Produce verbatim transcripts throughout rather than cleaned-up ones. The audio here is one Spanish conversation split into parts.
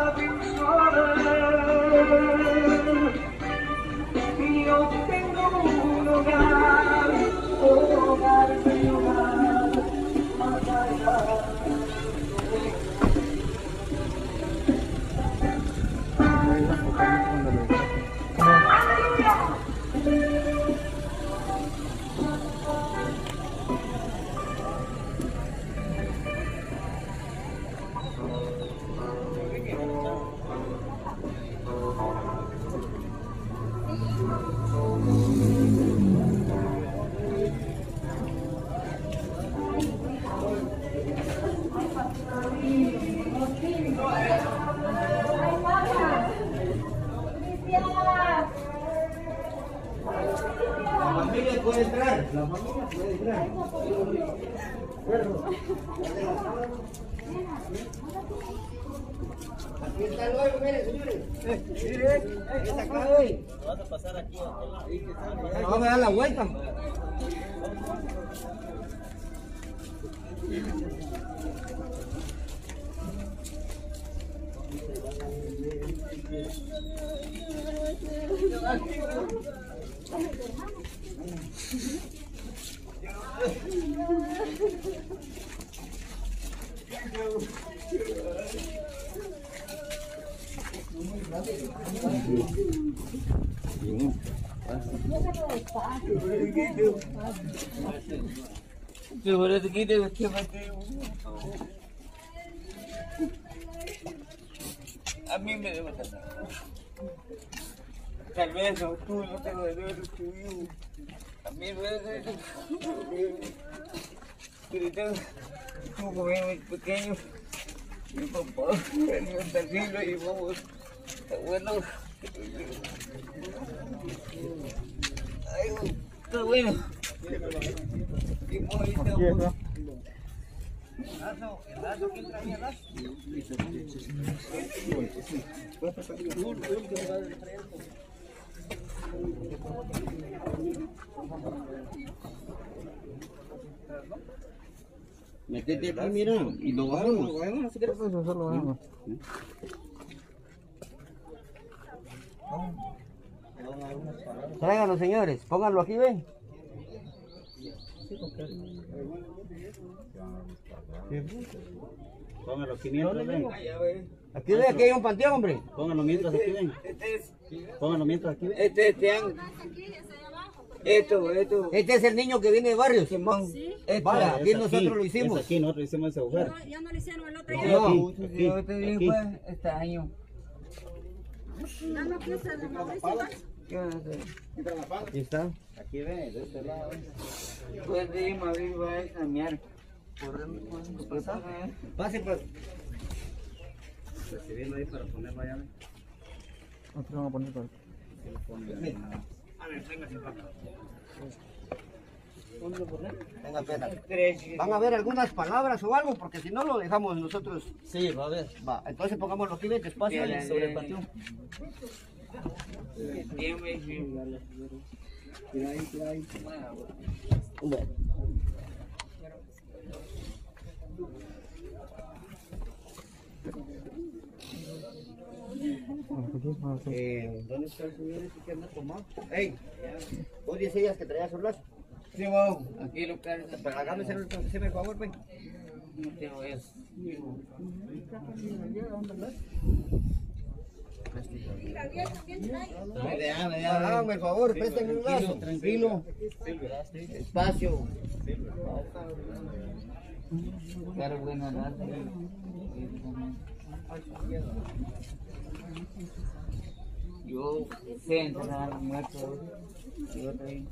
Yo tengo un hogar, hogar, mi hogar, más allá. La familia puede entrar, la familia puede entrar. Aquí está el hoyo, miren, señores. Eh, miren, está acá hoy. Vas a pasar aquí. Vamos a dar la vuelta. A mí me debe pasar. Tal vez no, tú no tengo deber tuyo. A mí me debe pero tú como muy pequeño. Mi papá, el tranquilo y vamos. Bueno. Ay, está bueno. Y bonito. ¿El lazo? ¿Quién traía el lazo? Métete aquí, mira, y lo bajamos. Lo bajamos, si quieres. Eso solo bajamos. Tráiganlo, señores, pónganlo aquí, ven. Póngalo aquí mientras, ven. Aquí ven, aquí hay un panteón, hombre. Póngalo mientras aquí, ven. Póngalo mientras aquí, ven. Este, este, esto, esto. Este es el niño que viene de barrio, Simón. Sí. Vale, aquí nosotros lo hicimos. Aquí nosotros hicimos ese agujero. No, ya no lo hicieron el otro No, día. no, yo te dije pues, este año. Ya no quise de Mauricio. Aquí está. Aquí ven, de este lado. Pues de Madrid va a cambiar. Pase, pues. Recibirlo ahí para ponerlo allá. Nosotros vamos a poner todo. A ver, venga, sin papá. Venga, pena. Van a ver algunas palabras o algo, porque si no lo dejamos nosotros. Sí, va a ver. Va, entonces pongámoslo aquí, ven, despacio y sobre el panteón. Bueno. Eh, ¿Dónde está el señor ese que anda tomando? ¡Ey! ¿Vos decías que traías un lazo? Sí, vamos. Aquí lo cargas. Pero hágame hacer el favor, ven. No tengo eso. Háganme el favor, préstenme un lazo. Tranquilo. Espacio. Claro, buena nada. Yo sé enterrar muertos. Yo también.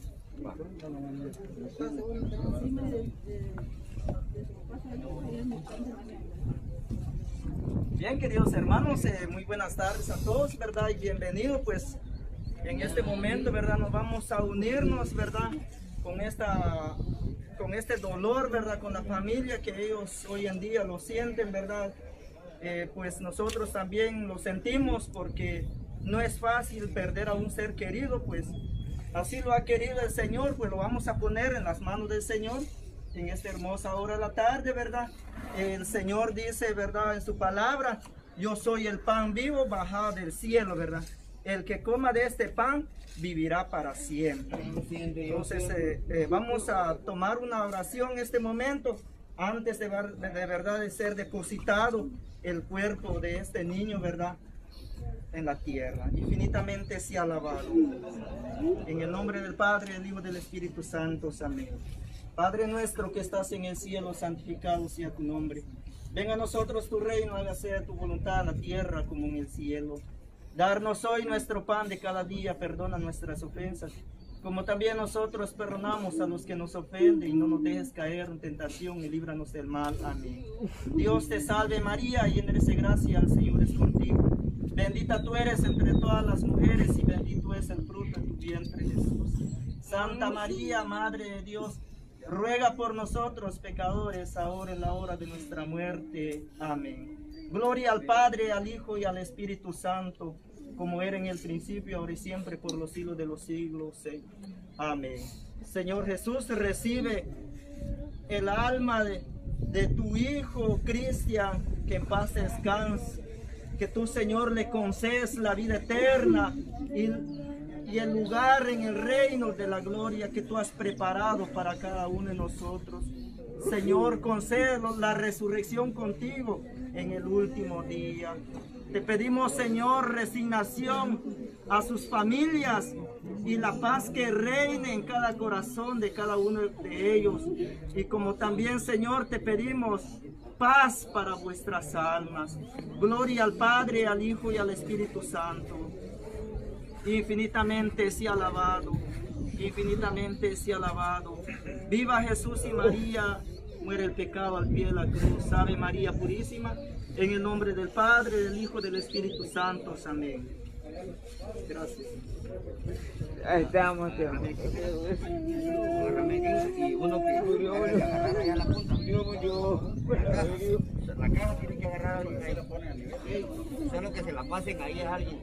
Bien, queridos hermanos, eh, muy buenas tardes a todos, ¿verdad? Y bienvenidos, pues, en este momento, ¿verdad? Nos vamos a unirnos, ¿verdad? Con esta, con este dolor, ¿verdad? Con la familia que ellos hoy en día lo sienten, ¿verdad? Eh, pues nosotros también lo sentimos porque no es fácil perder a un ser querido, pues así lo ha querido el Señor, pues lo vamos a poner en las manos del Señor en esta hermosa hora de la tarde, ¿verdad? El Señor dice, ¿verdad? En su palabra, yo soy el pan vivo bajado del cielo, ¿verdad? El que coma de este pan vivirá para siempre. Entonces eh, eh, vamos a tomar una oración en este momento antes de, ver, de, de verdad de ser depositado el cuerpo de este niño, ¿verdad? En la tierra. Infinitamente sea alabado. En el nombre del Padre, del Hijo y del Espíritu Santo. Amén. Padre nuestro que estás en el cielo, santificado sea tu nombre. Venga a nosotros tu reino, hágase tu voluntad en la tierra como en el cielo. Darnos hoy nuestro pan de cada día, perdona nuestras ofensas, como también nosotros perdonamos a los que nos ofenden, y no nos dejes caer en tentación y líbranos del mal. Amén. Dios te salve María, llena eres de gracia, el Señor es contigo. Bendita tú eres entre todas las mujeres y bendito es el fruto de tu vientre, Jesús. Santa María, Madre de Dios, ruega por nosotros pecadores, ahora en la hora de nuestra muerte. Amén. Gloria al Padre, al Hijo y al Espíritu Santo, como era en el principio, ahora y siempre, por los siglos de los siglos. Amén. Señor Jesús, recibe el alma de, de tu Hijo Cristian, que en paz descanse. Que tú, Señor, le concedes la vida eterna y, y el lugar en el reino de la gloria que tú has preparado para cada uno de nosotros. Señor, concédenos la resurrección contigo en el último día. Te pedimos, Señor, resignación a sus familias y la paz que reine en cada corazón de cada uno de ellos. Y como también, Señor, te pedimos paz para vuestras almas. Gloria al Padre, al Hijo y al Espíritu Santo. Infinitamente sea alabado, infinitamente sea alabado. Viva Jesús y María, muere el pecado al pie de la cruz. Ave María Purísima, en el nombre del Padre, del Hijo y del Espíritu Santo. Amén. Gracias. Ahí estamos, tío. Y uno que agarrar allá la punta. La caja tiene que agarrar a alguien ahí, lo ponen al nivel. Solo que se la pasen ahí a alguien.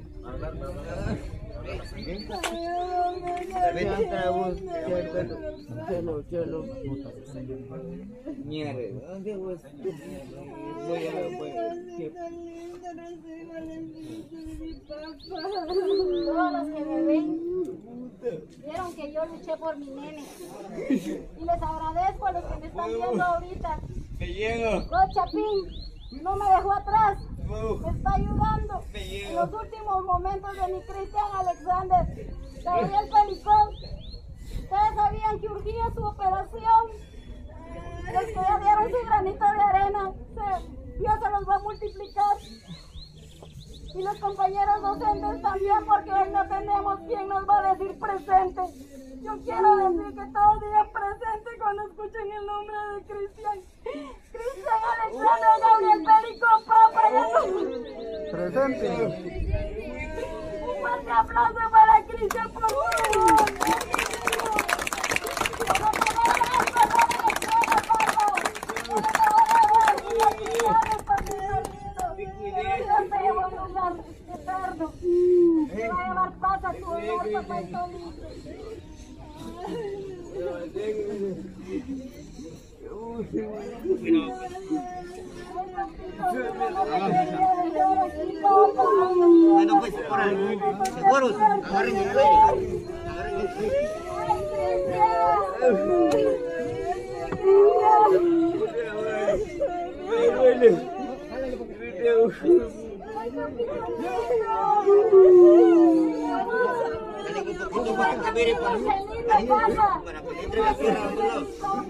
Chelo, chelo. Mierda, ¿dónde voy? Voy a, voy a. Todos los que me ven vieron que yo luché por mi nene. Y les agradezco a los que me están viendo ahorita. Me llego. Chapín no me dejó atrás. Me está ayudando en los últimos momentos de mi Cristian Alexander. Gabriel Pelicón. Ustedes sabían que urgía su operación. Los que ya dieron su granito de arena, se, Dios se los va a multiplicar. Y los compañeros docentes también, porque hoy no tenemos quien nos va a decir presente. Yo quiero decir que todos digan presente cuando escuchen el nombre de Cristian. Cristian Alexander Gabriel Pelicón, papá. Presente. Un fuerte aplauso para Cristian, por favor. Eterno. Me va a llevar paz a tu hogar, papá y solito. Bueno, pues, órale, seguros, agarren el cuello, agarren el cuello. Dale un poquito para que mire para, para que entre la tierra a los lados.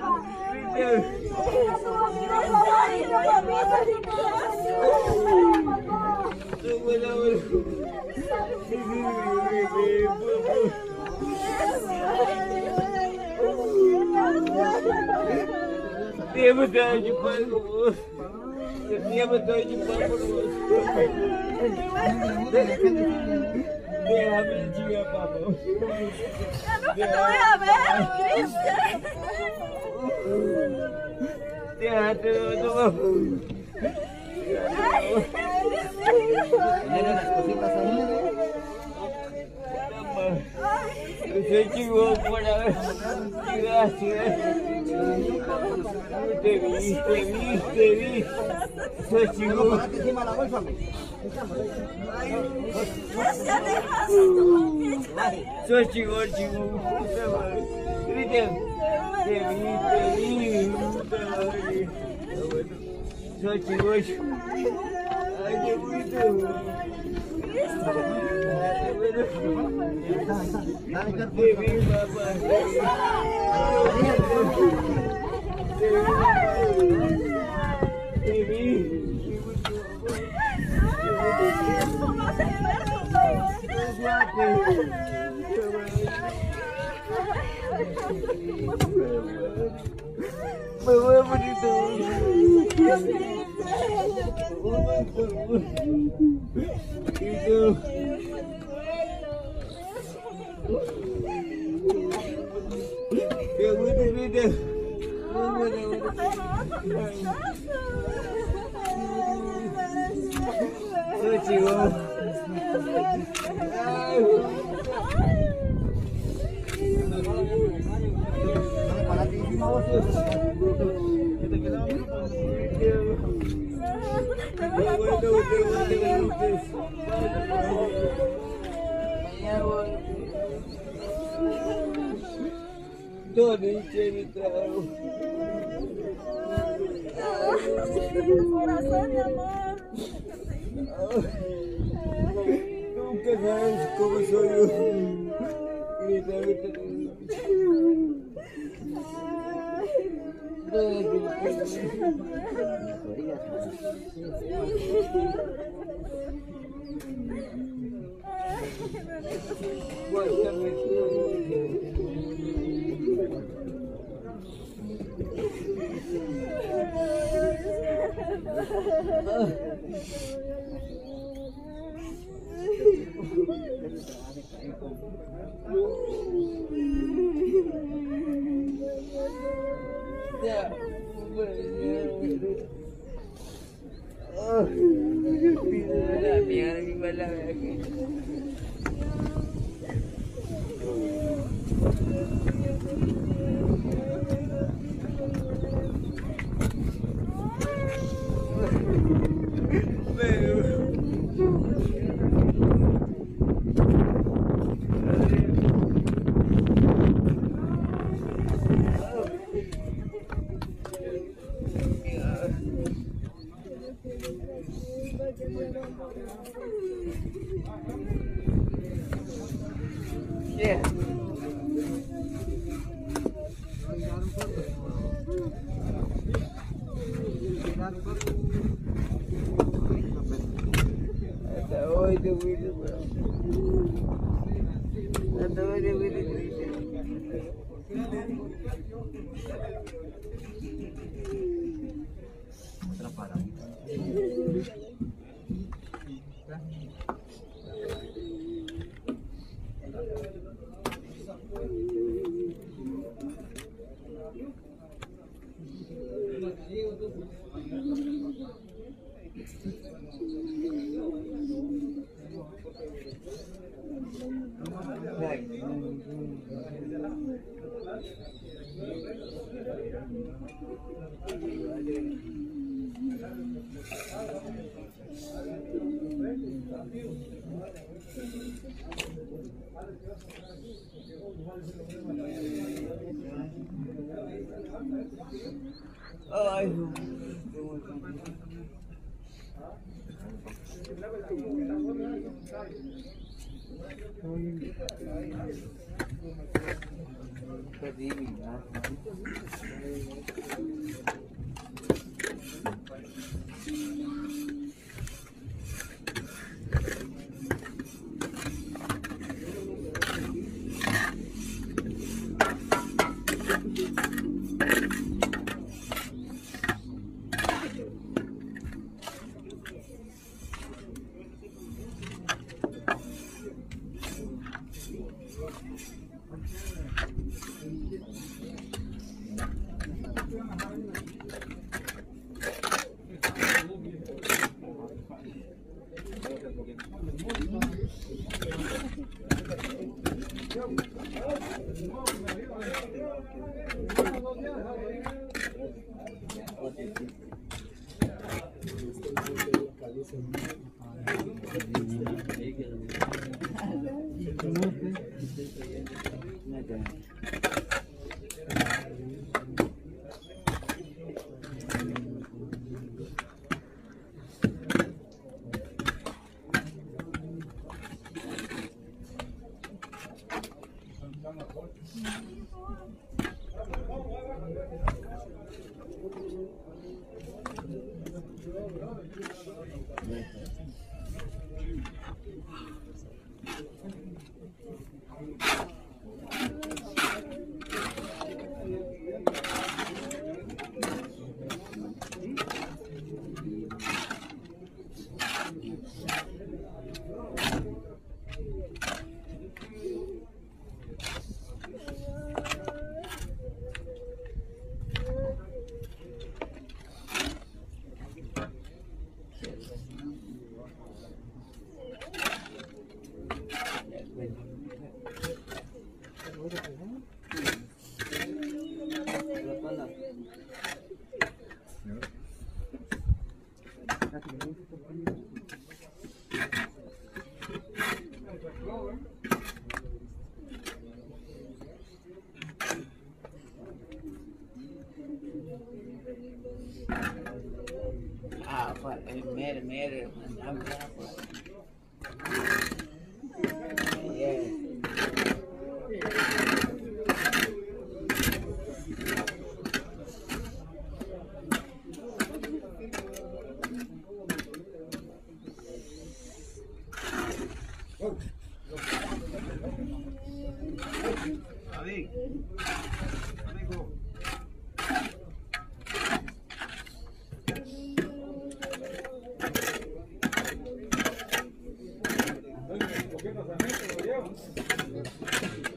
Tiempo de chupar por vos. Tiempo de chupar por vos. Déjame chingar, papá. Ya no voy a ver, Cristian. Déjate, toma. Tiene las cositas ahí. Soy chivo para ver. Gracias. Te vi, te vi, te vi. Soy chivo. Ponete encima la bolsa, hombre. Soy chivo, chivo. Griten. Te vi, te vi. Soy chivo. Ay, qué bonito. Te vi, papá. Te vi. Mamá bonito. Itu. Qué bonito. Soy chivo. Todo mi trago. Corazón, mi amor. Nunca sabes cómo soy yo. Grita, grita. Yeah. Hasta hoy te voy a Hasta hoy te voy a Ay, Ah, pues, el mere, mere, mandamos ya, pues. Yeah. David, amigo. ¿Por qué no se mete, lo llevo?